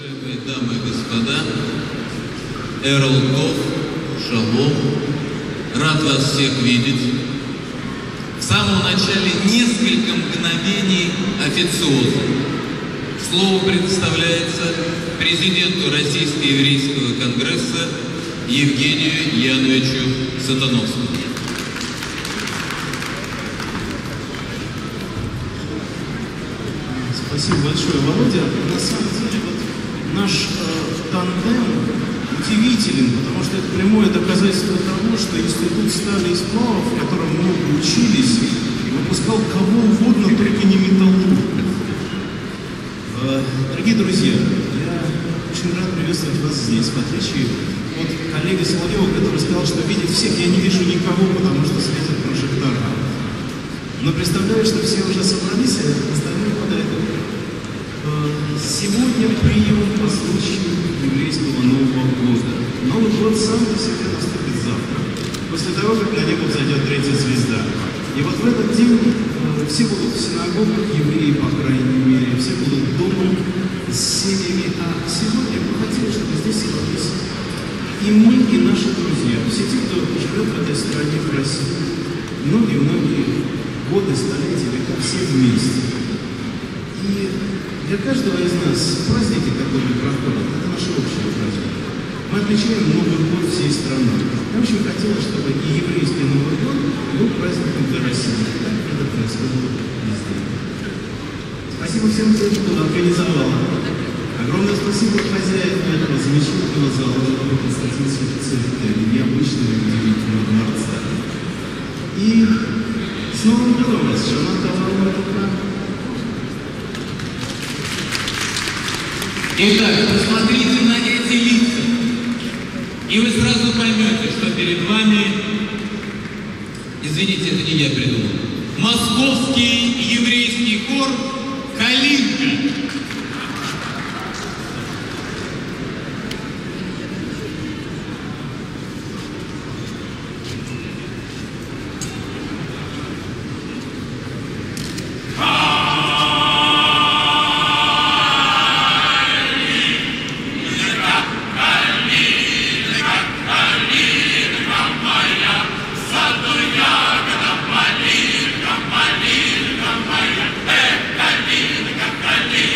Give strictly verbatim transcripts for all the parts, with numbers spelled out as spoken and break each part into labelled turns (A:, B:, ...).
A: Уважаемые дамы и господа, Эрл Тов, шалом, рад вас всех видеть. В самом начале несколько мгновений официоза. Слово предоставляется президенту Российско-еврейского конгресса Евгению Яновичу Сатановскому.
B: Спасибо большое, Володя. На самом деле, вот наш э, тандем удивителен, потому что это прямое доказательство того, что институт стали и сплавов, в котором мы учились, выпускал кого угодно, только не металлургов. Э, дорогие друзья, я очень рад приветствовать вас здесь, в отличие от коллеги Соловьева, который сказал, что видит всех, я не вижу никого, потому что светят прожектора. Но представляю, что все уже собрались, а остальные подойдут. Сегодня прием по случаю еврейского Нового года. Новый год сам по себе наступит завтра, после того, как на небо взойдет третья звезда. И вот в этот день э, все будут в синагогах, евреи, по крайней мере, все будут дома с семьями. А сегодня мы хотели, чтобы здесь собрались и мы, и наши друзья, все те, кто живет в этой стране, в России, многие-многие годы, столетия, века, все вместе. И для каждого из нас праздники, которые проходят, это наши общие праздники. Мы отмечаем Новый год всей страной. Я очень хотела, чтобы и еврейский Новый год был праздником для России. Так это происходит везде. Спасибо всем тем, кто организовал. Огромное спасибо хозяину этого замечательного зала, Константину Светлицеву, необычного и удивительного дворца. И с Новым годом вас, Шана Таварова.
A: Итак, посмотрите на эти лица, и вы сразу поймете, что перед вами, извините, это не я придумал, московский еврейский хор «Калинка».
C: Калинка,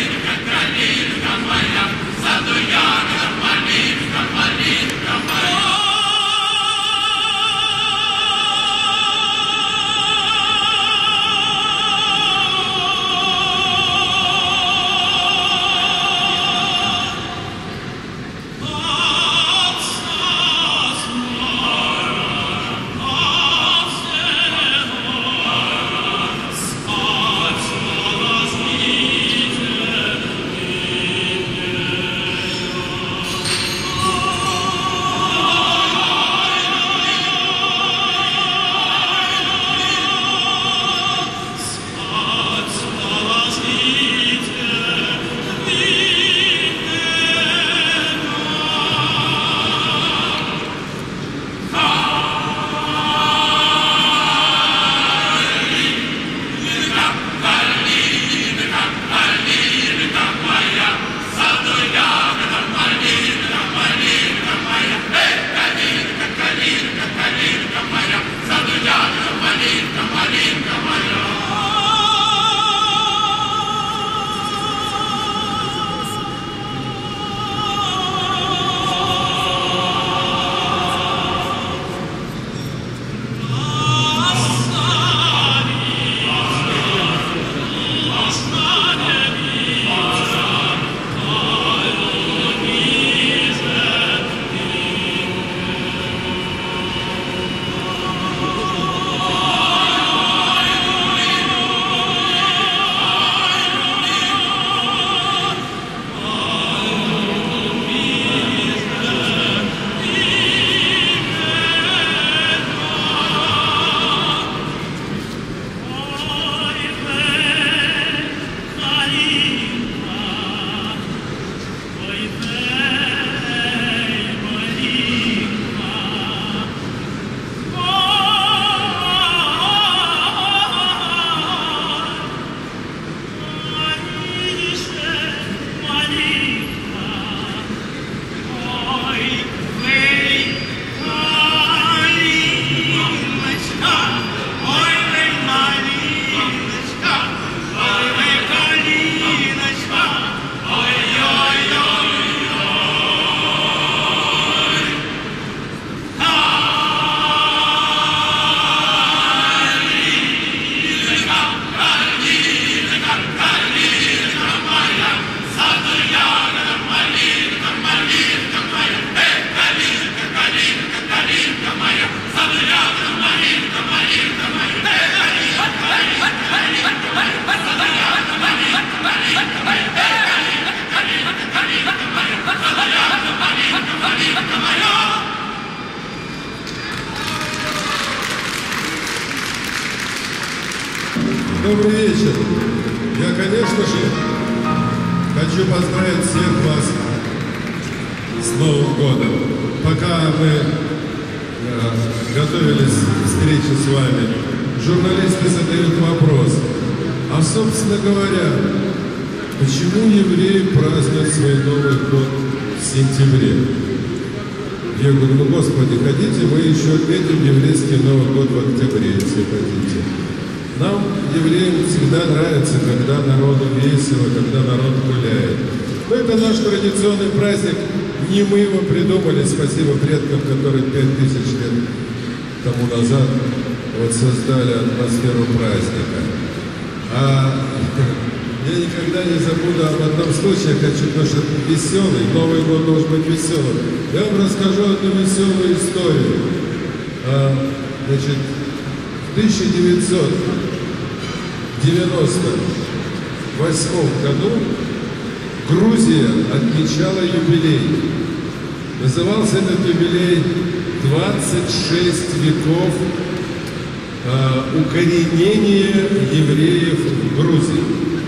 C: Добрый вечер. Я, конечно же, хочу поздравить всех вас с Новым годом. Пока мы э, готовились к встрече с вами, журналисты задают вопрос, а, собственно говоря, почему евреи празднуют свой Новый год в сентябре? Я говорю, ну, Господи, хотите, мы еще отметим еврейский Новый год в октябре, если хотите. Нам, евреям, всегда нравится, когда народу весело, когда народ гуляет. Но это наш традиционный праздник. Не мы его придумали, спасибо предкам, которые пять тысяч лет тому назад вот создали атмосферу праздника. А я никогда не забуду об одном случае, я хочу, потому что веселый, Новый год должен быть веселым. Я вам расскажу одну веселую историю. А, значит, в тысяча девятьсот девяносто восьмом году Грузия отмечала юбилей. Назывался этот юбилей «двадцать шесть веков э, укоренения евреев в Грузии».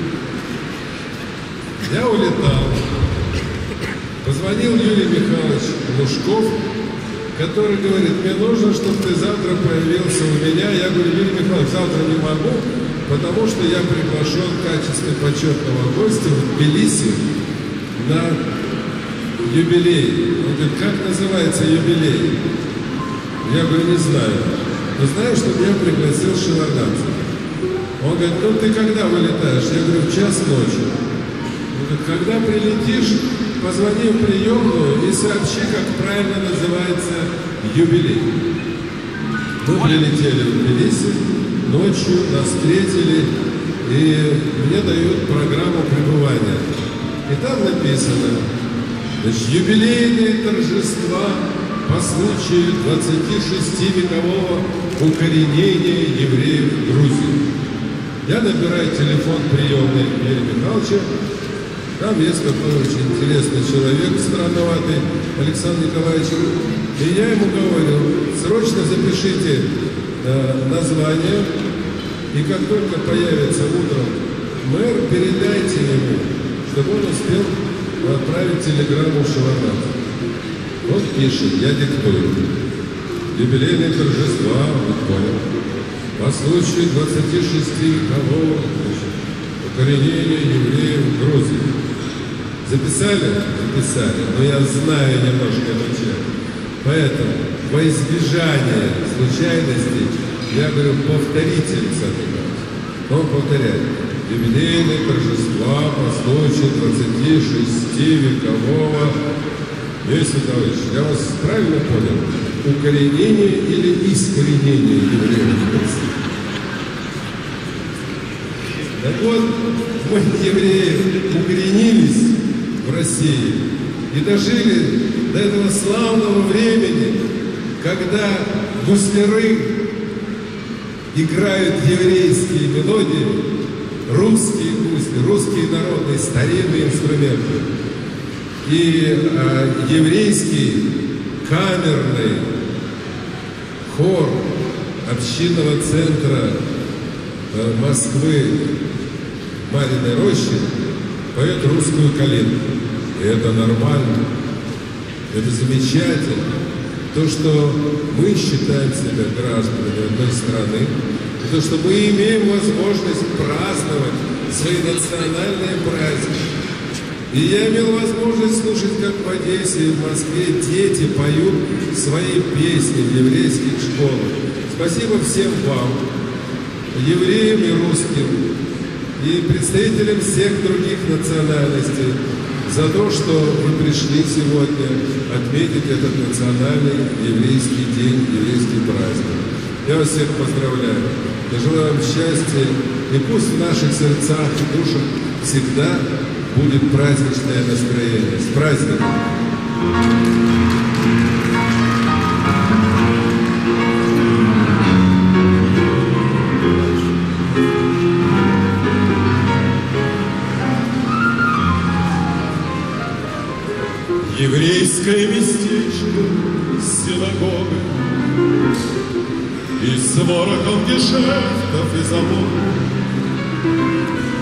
C: Я улетал, позвонил Юрий Михайлович Лужков, который говорит, мне нужно, чтобы ты завтра появился у меня. Я говорю, Юрий Михайлович, завтра не могу, потому что я приглашен в качестве почетного гостя в Тбилиси на юбилей. Он говорит, как называется юбилей? Я говорю, не знаю. Но знаю, что меня пригласил Шеварднадзе. Он говорит, ну ты когда вылетаешь? Я говорю, в час ночи. Он говорит, когда прилетишь, позвони в приемную и сообщи, как правильно называется юбилей. Мы прилетели в Тбилиси, ночью нас встретили, и мне дают программу пребывания. И там написано, значит, юбилейные торжества по случаю двадцатишестивекового укоренения евреев в Грузии. Я набираю телефон приемной Юрия Михайловича. Там есть такой очень интересный человек, странноватый, Александр Николаевич. И я ему говорю, срочно запишите э, название, и как только появится утром мэр, передайте ему, чтобы он успел отправить телеграмму Шеварднадзе. Вот пишет, я диктую. Юбилейные торжества, вот понял, по случаю двадцатишестивекового укоренения евреев в Грузии. Записали? Записали. Но я знаю немножко эту тему. Поэтому во избежание случайностей я говорю, повторите, Александр Николаевич. Он повторяет. Юбилейные торжества по случаю двадцатишестивекового. Юрий Николаевич, я вас правильно понял? Укоренение или искоренение евреев? Так вот, мы, евреи, укоренились в России и дожили до этого славного времени, когда гусляры играют еврейские мелодии, русские гусли, русские народные старинные инструменты. И э, еврейский камерный хор общинного центра э, Москвы Мариной Рощи поет русскую калинку. И это нормально, это замечательно. То, что мы считаем себя гражданами одной страны, и то, что мы имеем возможность праздновать свои национальные праздники. И я имел возможность слушать, как в Одессе и в Москве дети поют свои песни в еврейских школах. Спасибо всем вам, евреям и русским, и представителям всех других национальностей, за то, что вы пришли сегодня отметить этот национальный еврейский день, еврейский праздник. Я вас всех поздравляю. Я желаю вам счастья, и пусть в наших сердцах и душах всегда будет праздничное настроение. С праздником!
D: Еврейское местечко с синагогой и с ворохом гешефтов и забот,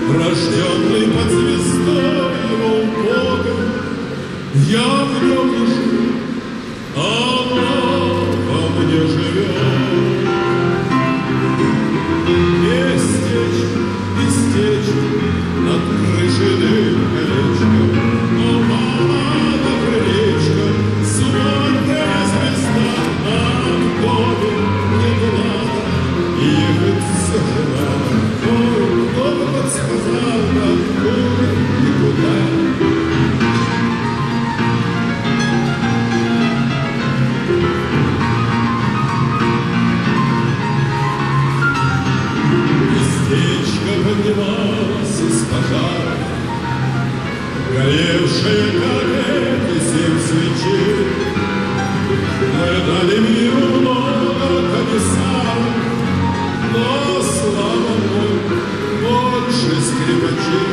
D: рожденный под звездой его Бога. Я в нем не живу, а оно во мне живет. Местечко, местечко, над крышей дым колечко, о, мама, да крылечко, смутная звезда, а в доме нет лада, и ехать все же надо. Ой, кто бы подсказал, откуда и куда. Поднималась из пожара, горевшая, как эти семь свечей. Мы дали миру много комиссаров, но, слава Богу, больше скрипачей.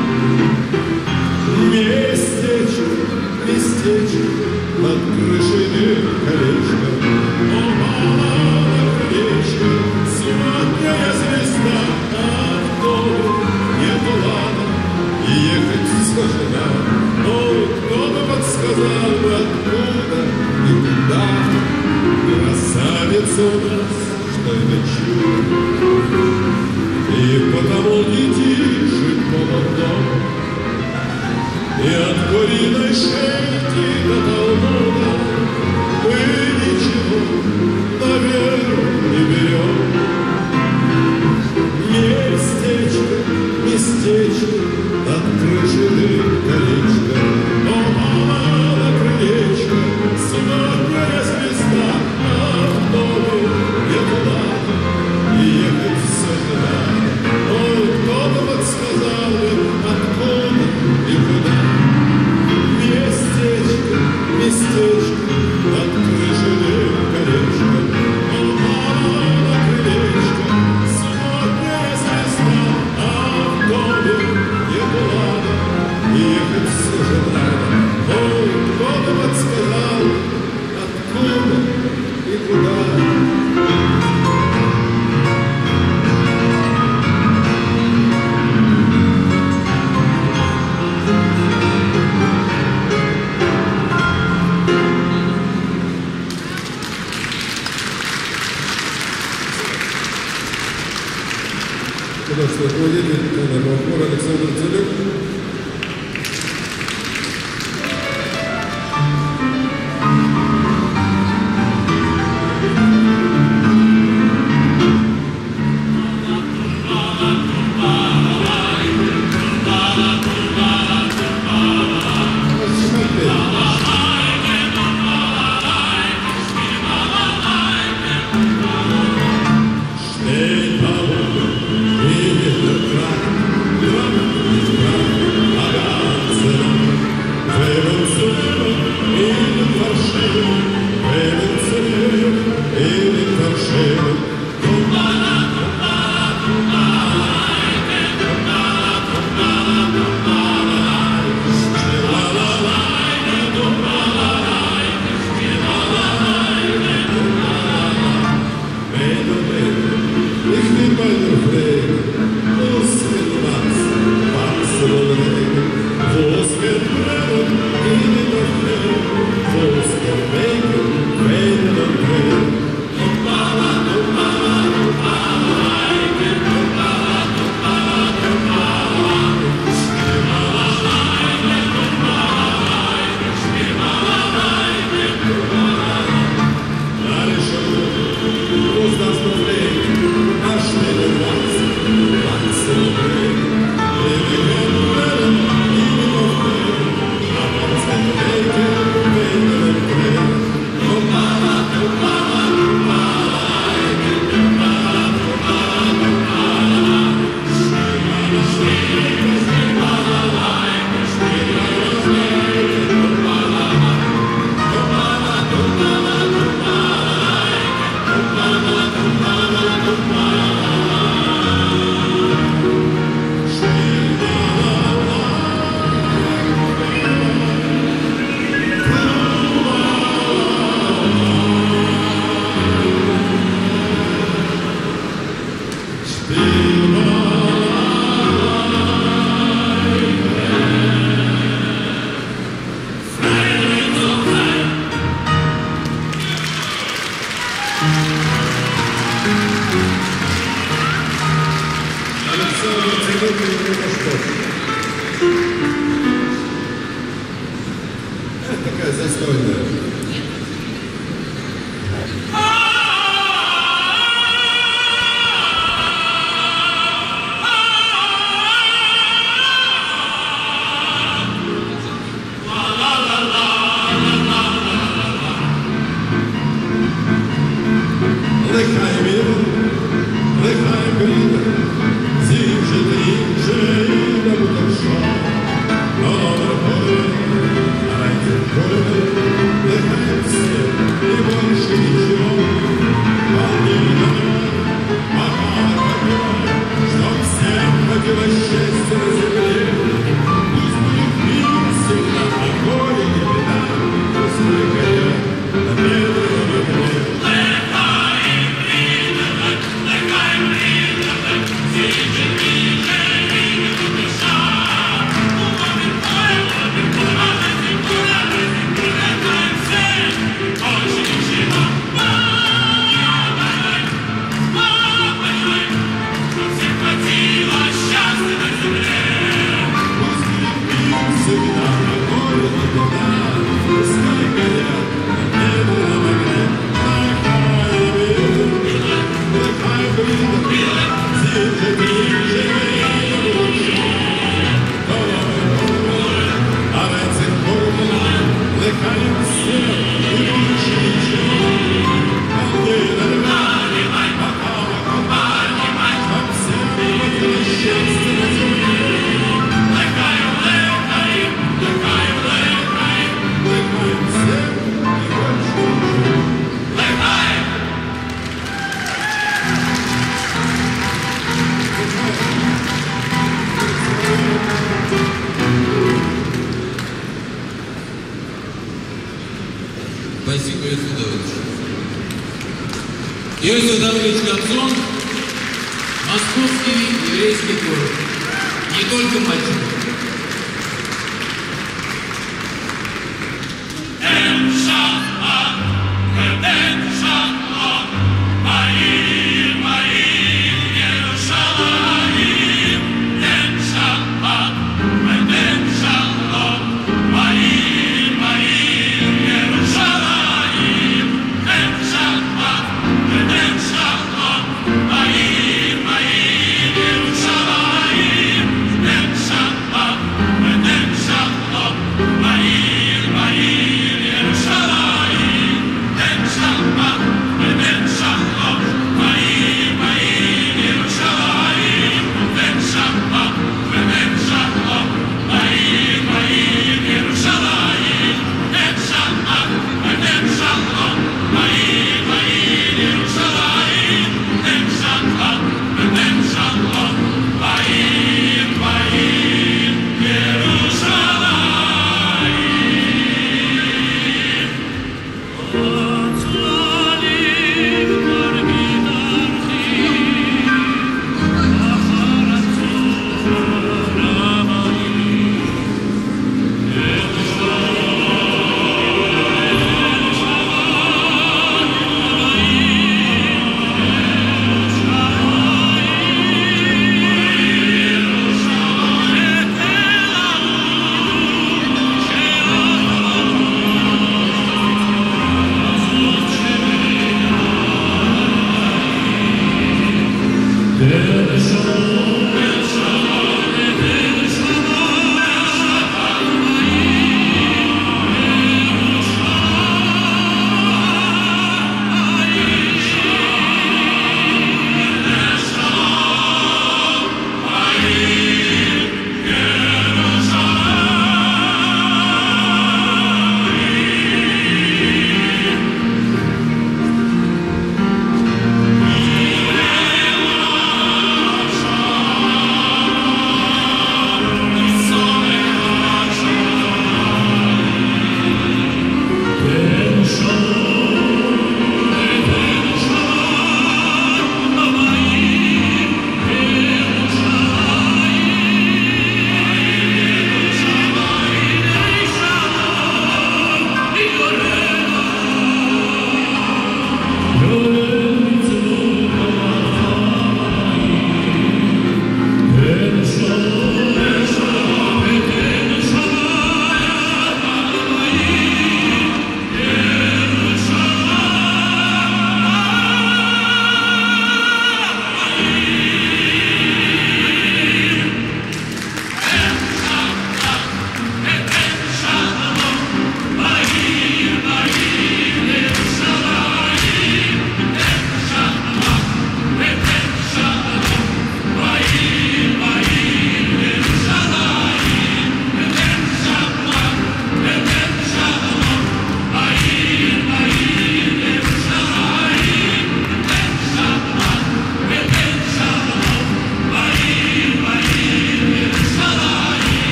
D: Местечко, местечко, над крышей дым колечко, о, мама, колечко, смутная звезда. Нет лада, и ехать все же надо. Ой, кто бы подсказал бы, откуда и куда. Красавица у нас, что это чудо, и потому не дышит молодом. И от куриной шейки до Талмуда мы ничего, наверное, не берем. Местечко, местечко, над крышей дым колечко, о, мама, крылечко, смутная звезда, а в доме нет лада, и ехать все же надо. Ой, кто бы подсказал бы, откуда и куда. Местечко, местечко, над крышей дым колечко, о, мама, крылечко, смутная звезда, а в доме нет лада,
C: Такая застойная.
D: Лихай мир, лихай брід, зівже трінже і не буде шо. Номер один, а рейтинг крови, лихай все, і більше нічого. Волнительно, пока пока, что всем хотелось счастья на земле. Пусть будет мир всегда, а горе не беда, пусть лихая на медленном огне.
A: Спасибо, Иосиф Давыдович. Иосиф Давыдович Кобзон, московский еврейский город. Не только мальчик.
E: Shabbat,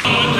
E: От